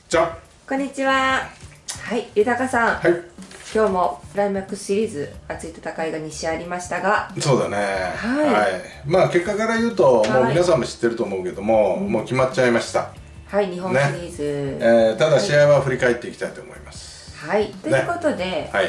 じゃこんにちは。はい、豊さん。 はい。 今日もクライマックスシリーズ熱い戦いが2試合ありましたが。 そうだね。 はい。 まあ結果から言うと、もう皆さんも知ってると思うけども、もう決まっちゃいました。 はい、日本シリーズ。 ただ試合は振り返っていきたいと思います。 はい。ということで、はい、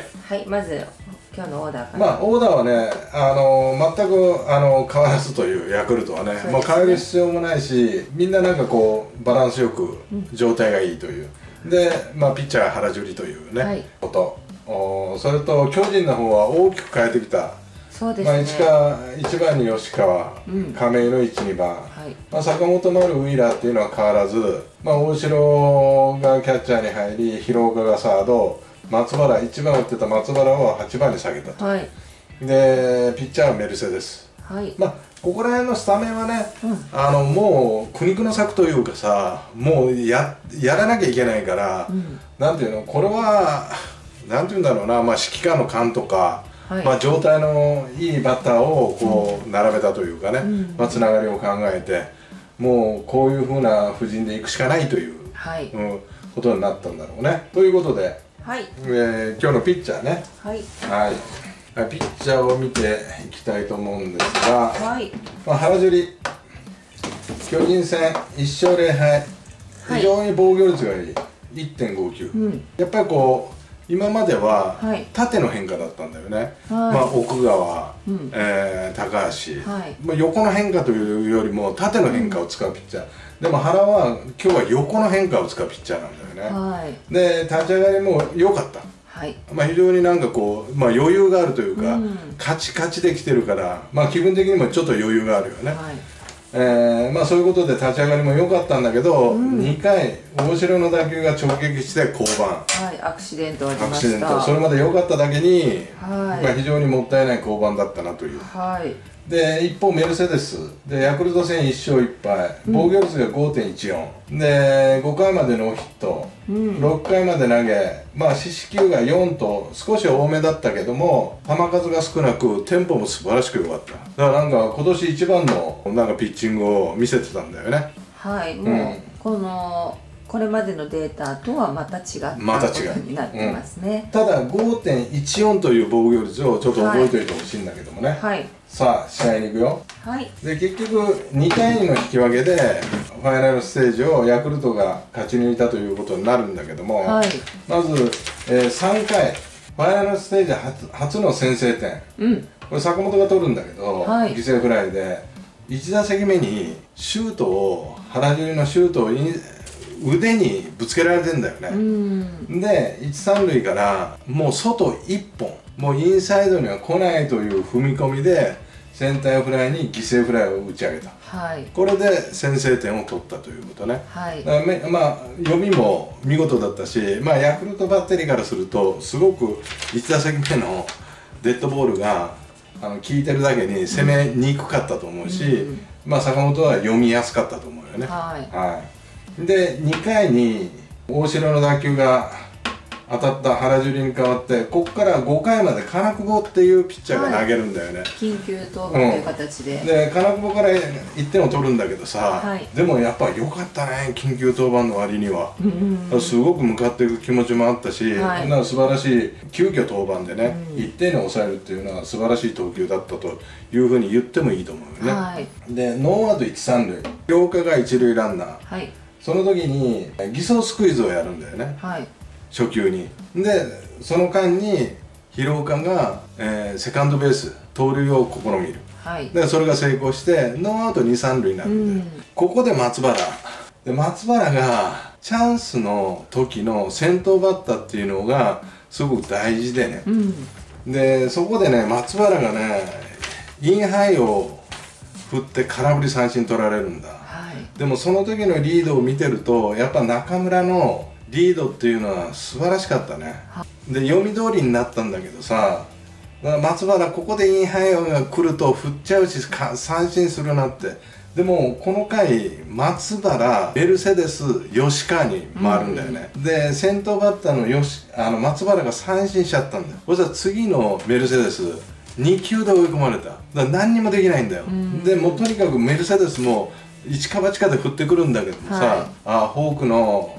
まず今日のオーダーから。 まあオーダーはね、全く変わらずというヤクルトはね、もう変える必要もないし、みんななんかこうバランスよく状態がいいという。で、まあピッチャー原樹里というね、こと。それと巨人の方は大きく変えてきた。 そうですね。 1番に吉川、亀井の1、2番、坂本丸、ウィーラーっていうのは変わらず、大城がキャッチャーに入り、廣岡がサード、松原、1番打ってた松原を8番に下げたと。で、ピッチャーはメルセデス。ここら辺のスタメンはね、もう苦肉の策というかさ、もうやらなきゃいけないから、なんていうの、これは、なんていうんだろうな、指揮官の勘とか、状態のいいバッターをこう並べたというかね、つながりを考えて、もうこういうふうな布陣でいくしかないという、ことになったんだろうね。ということで、今日のピッチャーね、ピッチャーを見ていきたいと思うんですが、原樹里、巨人戦1勝0敗、非常に防御率がいい、1.59、やっぱりこう、今までは縦の変化だったんだよね、奥川、高橋、横の変化というよりも縦の変化を使うピッチャー、でも原は今日は横の変化を使うピッチャーなんだよね、で立ち上がりも良かった、非常になんかこう、余裕があるというか、カチカチできてるから、気分的にもちょっと余裕があるよね。そういうことで立ち上がりも良かったんだけど、2回大城の打球が直撃して降板、 アクシデントありました。 それまで良かっただけに、非常にもったいない降板だったなという。で一方メルセデスでヤクルト戦1勝1敗、防御率が 5.14 で5回までノーヒット、6回まで投げ、四死球が4と少し多めだったけども球数が少なくテンポも素晴らしく良かった。だからなんか今年一番のなんかピッチングを見せてたんだよね。 もうこれまでのデータとはまた違ったことになってますね。 ただ 5.14 という防御率をちょっと覚えておいてほしいんだけどもね。さあ試合に行くよ。で結局2対2の引き分けでファイナルステージをヤクルトが勝ち抜いたということになるんだけども、まず、3回ファイナルステージ初の先制点、これ坂本が取るんだけど、犠牲フライで1打席目にシュートを原樹里のシュートを腕にぶつけられてんだよね。で一三塁からもう外1本、もうインサイドには来ないという踏み込みでセンターフライに犠牲フライを打ち上げた、これで先制点を取ったということね。読みも見事だったし、ヤクルトバッテリーからするとすごく1打席目のデッドボールが効いてるだけに攻めにくかったと思うし、坂本は読みやすかったと思うよね。で2回に大城の打球が当たった原樹里に代わって、ここから5回まで金久保っていうピッチャーが投げるんだよね。緊急登板という形で、で金久保から1点を取るんだけどさ、でもやっぱ良かったね、緊急登板の割には。すごく向かっていく気持ちもあったし、素晴らしい急遽登板でね、1点に抑えるっていうのは素晴らしい投球だったというふうに言ってもいいと思うよね。でノーアウト1、3塁、廣岡が1塁ランナー、その時に偽装スクイズをやるんだよね、初球に。でその間に廣岡が、セカンドベース盗塁を試みる、でそれが成功してノーアウト2、3塁になるんで、ここで松原がチャンスの時の先頭バッターっていうのがすごく大事でね、でそこでね松原がねインハイを振って空振り三振取られるんだ。でもその時のリードを見てるとやっぱ中村のリードっていうのは素晴らしかったね。で読み通りになったんだけどさ、松原ここでインハイが来ると振っちゃうし三振するなって。でもこの回松原メルセデス吉川に回るんだよね、で先頭バッターの松原が三振しちゃったんだよ。そしたら次のメルセデス2球で追い込まれた。だから何にもできないんだよ、でもうとにかくメルセデスも一か八かで振ってくるんだけどもさ、フォークの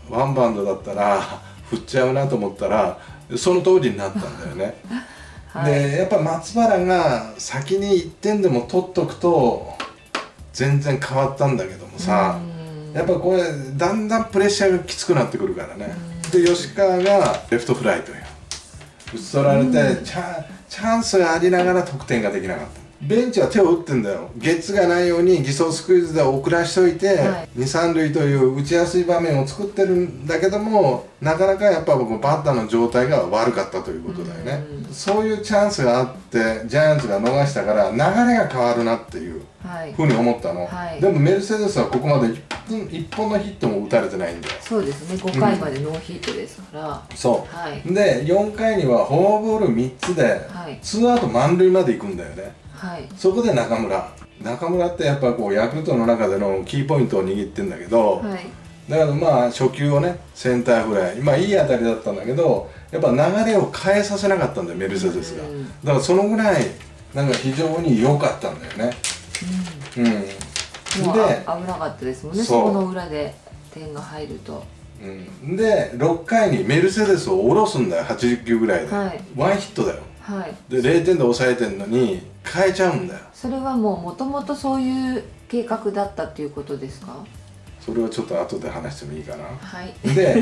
ワンバウンドだったら振っちゃうなと思ったらその通りになったんだよね。はい、でやっぱ松原が先に1点でも取っとくと全然変わったんだけどもさ、やっぱこれだんだんプレッシャーがきつくなってくるからね。で吉川がレフトフライという打ち取られてチャンスがありながら得点ができなかった。ベンチは手を打ってんだよ。ゲッツがないように偽装スクイズで送らしといて、はい、2、3塁という打ちやすい場面を作ってるんだけども、なかなかやっぱ僕バッターの状態が悪かったということだよね。そういうチャンスがあってジャイアンツが逃したから流れが変わるなっていうふうに思ったの、はい、でもメルセデスはここまで1本のヒットも打たれてないんだよ。 そうですね、5回までノーヒットですから、 そう、はい、で4回にはフォアボール3つで2アウト満塁まで行くんだよね。はい、そこで中村ってやっぱこうヤクルトの中でのキーポイントを握ってるんだけど、はい、だからまあ初球をねセンターフライ、まあいい当たりだったんだけどやっぱ流れを変えさせなかったんだよメルセデスが。だからそのぐらいなんか非常に良かったんだよね。 うん、で危なかったですもんね、そこの裏で点が入ると。 で6回にメルセデスを下ろすんだよ、80球ぐらいで、はい、ワンヒットだよ。はい、で0点で抑えてんのに変えちゃうんだよ。 それはもともとそういう計画だったっていうことですか？ それはちょっと後で話してもいいかな。はい、で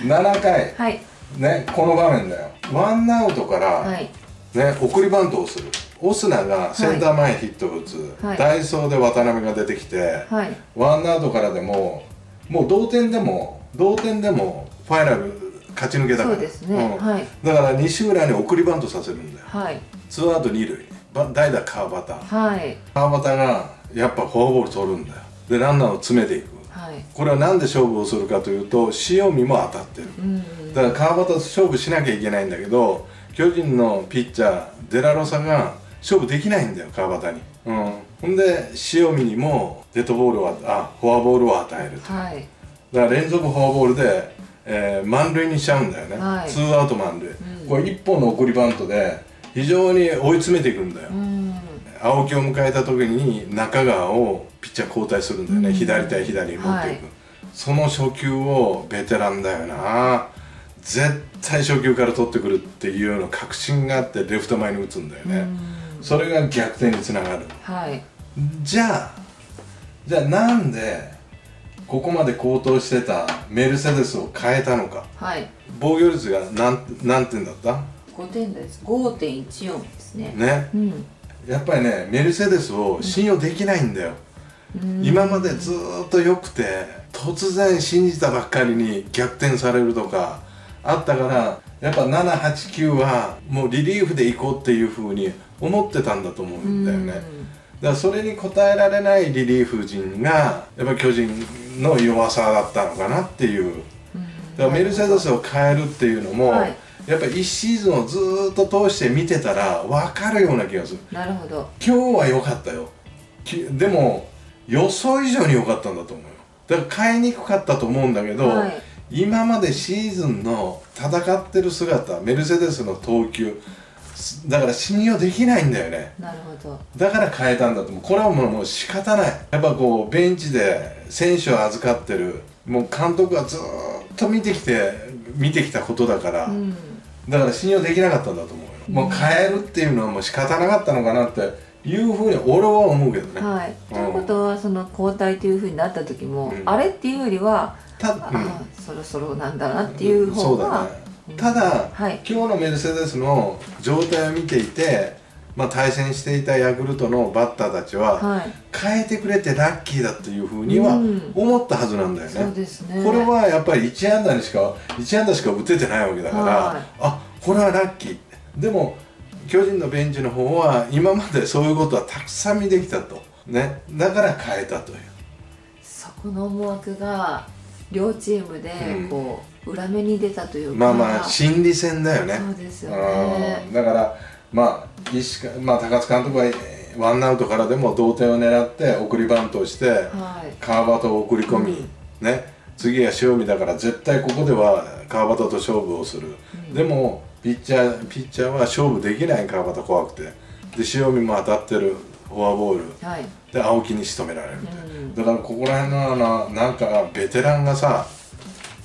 7回、はい、ね、この場面だよ。ワンアウトから、はい、ね、送りバントをする。オスナがセンター前ヒットを打つ、はい、代走で渡辺が出てきて、はい、ワンアウトからでももう同点でもファイナル勝ち抜けだから。そうですね、はい、だから西浦に送りバントさせるんだよ。はい、ツーアウト2塁、代打川端、はい、川端がやっぱフォアボール取るんだよ。でランナーを詰めていく、はい、これは何で勝負をするかというと塩見も当たってる、だから川端と勝負しなきゃいけないんだけど巨人のピッチャーデラロサが勝負できないんだよ川端に。ほんで塩見にもフォアボールを与えると、はい、だから連続フォアボールで、満塁にしちゃうんだよね、はい、ツーアウト満塁、これ1本の送りバントで非常に追い詰めていくんだよ。青木を迎えた時に中川をピッチャー交代するんだよね、左対左に持っていく、はい、その初球をベテランだよな、絶対初球から取ってくるっていうような確信があってレフト前に打つんだよね。それが逆転につながる、はい、じゃあなんでここまで高騰してたメルセデスを変えたのか、はい、防御率が何点だった？ 5 点です。 5.14 ですね。 ね、やっぱりねメルセデスを信用できないんだよ、今までずっと良くて突然信じたばっかりに逆転されるとかあったから、やっぱ7、8、9はもうリリーフで行こうっていうふうに思ってたんだと思うんだよね。だからそれに応えられないリリーフ陣がやっぱ巨人の弱さだったのかなっていう。だからメルセデスを変えるっていうのも、はい、やっぱり1シーズンをずっと通して見てたら分かるような気がする。 なるほど。 今日は良かったよ。でも予想以上に良かったんだと思うよ。だから変えにくかったと思うんだけど、はい、今までシーズンの戦ってる姿、メルセデスの投球だから信用できないんだよね。 なるほど。だから変えたんだと思う。これはもう仕方ない。やっぱこうベンチで選手を預かってるもう監督がずっと見てきたことだから、だから信用できなかったんだと思うよ。もう変えるっていうのはもう仕方なかったのかなっていうふうに俺は思うけどね。 はい。ということはその交代というふうになった時も、あれっていうよりはそろそろなんだなっていう方が。 ただ、はい、今日のメルセデスの状態を見ていて、対戦していたヤクルトのバッターたちは、はい、変えてくれてラッキーだっていうふうには思ったはずなんだよね。そうですね。これはやっぱり1安打しか打ててないわけだから、はい、これはラッキー。でも巨人のベンチの方は今までそういうことはたくさん見てきたと、ね、だから変えたという。 そこの思惑が両チームでこう、裏目に出たというか、 心理戦だよね。 そうですよね。 だから高津監督はワンアウトからでも同点を狙って送りバントをして、はい、川端を送り込み、ね、次は塩見だから絶対ここでは川端と勝負をする、でもピッチャーは勝負できない。川端怖くて、で塩見も当たってるフォアボール、はい、で青木に仕留められる、だからここら辺のなんかベテランがさ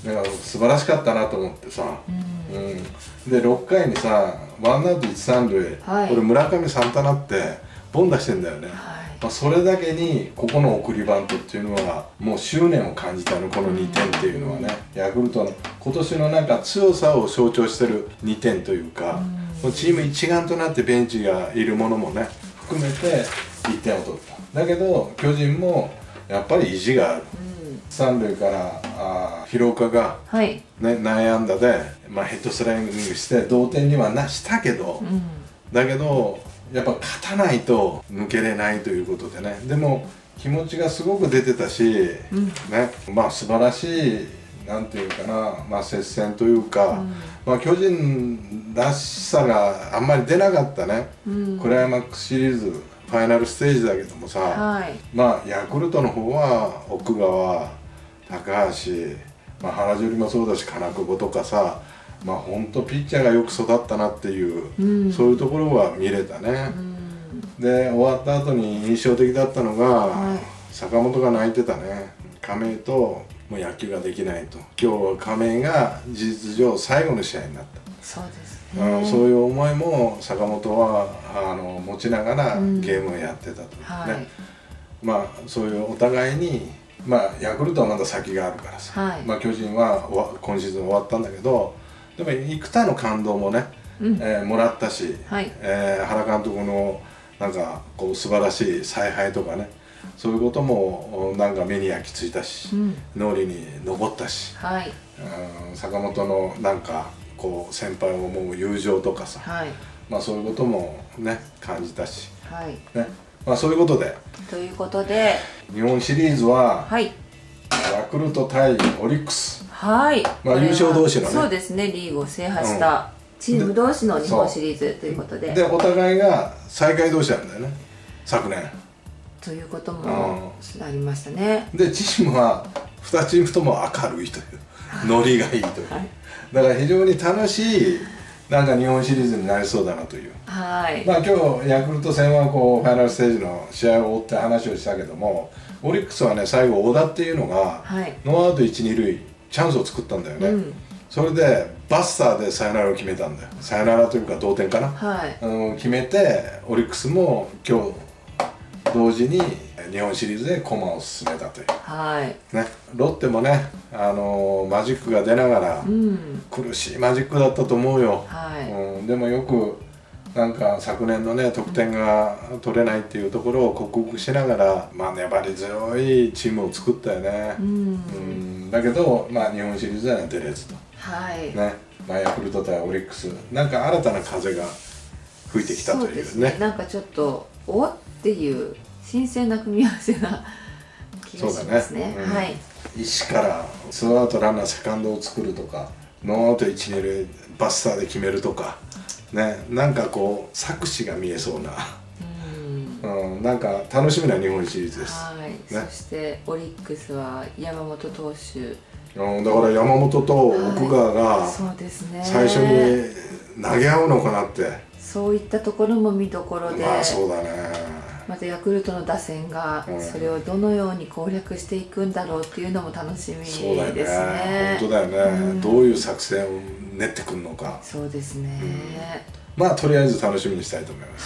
だから素晴らしかったなと思ってさ、で6回にさワンアウト1、3塁、これ村上サンタナってボン出してんだよね。それだけにここの送りバントっていうのはもう執念を感じたの、この2点っていうのはね、ヤクルトの今年のなんか強さを象徴してる2点というか、チーム一丸となってベンチがいるものもね含めて1点を取った。だけど巨人もやっぱり意地がある。三塁から廣岡が、ね、内野安打で、ヘッドスライディングして同点にはしたけど、だけどやっぱ勝たないと抜けれないということでね、でも気持ちがすごく出てたし、ね、素晴らしいなんていうかな、接戦というか、巨人らしさがあんまり出なかったね、クライマックスシリーズファイナルステージだけどもさ、ヤクルトの方は奥川、高橋、原樹里もそうだし金久保とかさ、本当ピッチャーがよく育ったなっていう、そういうところは見れたね。で終わった後に印象的だったのが、坂本が泣いてたね。亀井ともう野球ができないと、今日は亀井が事実上最後の試合になった。 そうですね、 そういう思いも坂本は持ちながらゲームをやってたとね、そういうお互いに、ヤクルトはまだ先があるからさ、巨人は今シーズン終わったんだけど、でも幾多の感動もね、もらったし、原監督のなんかこう素晴らしい采配とかね、そういうこともなんか目に焼き付いたし、脳裏に残ったし、坂本のなんかこう先輩を思う友情とかさ、そういうこともね感じたし、ね、そういうことで。 ということで日本シリーズは、ヤクルト対オリックス、優勝同士のね、 そうですね、リーグを制覇したチーム同士の日本シリーズということで、 お互いが最下位同士なんだよね、昨年。 ということもありましたね。 でチームは2チームとも明るいというノリがいいという、だから非常に楽しいなんか日本シリーズになりそうだなという。今日ヤクルト戦はこうファイナルステージの試合を追って話をしたけども、オリックスはね最後小田っていうのが、ノーアウト1、2塁チャンスを作ったんだよね、それでバスターでサヨナラを決めたんだよ。サヨナラというか同点かな、決めてオリックスも今日同時に日本シリーズで駒を進めたという、ね、ロッテもね、マジックが出ながら、苦しいマジックだったと思うよ、でもよくなんか昨年のね得点が取れないっていうところを克服しながら、粘り強いチームを作ったよね。だけど、日本シリーズでは出れずと、ね、ヤクルト対オリックス、なんか新たな風が吹いてきたというね。 なんかちょっとおっていう新鮮な組み合わせな気がしますね。 石からツーアウトランナーセカンドを作るとか、ノーアウト1、2塁バスターで決めるとかね、なんかこう策士が見えそうな、なんか楽しみな日本シリーズです。 そしてオリックスは山本投手、 だから山本と奥川が最初に投げ合うのかなって、 そういったところも見どころで、 そうだね。 またヤクルトの打線がそれをどのように攻略していくんだろうっていうのも楽しみですね。 本当だよね、どういう作戦を練ってくるのか。 そうですね、 とりあえず楽しみにしたいと思います。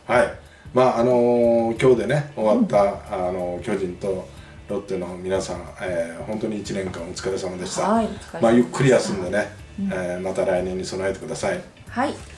今日でね終わった、巨人とロッテの皆さん、本当に1年間お疲れ様でした。ゆっくり休んでね、また来年に備えてください。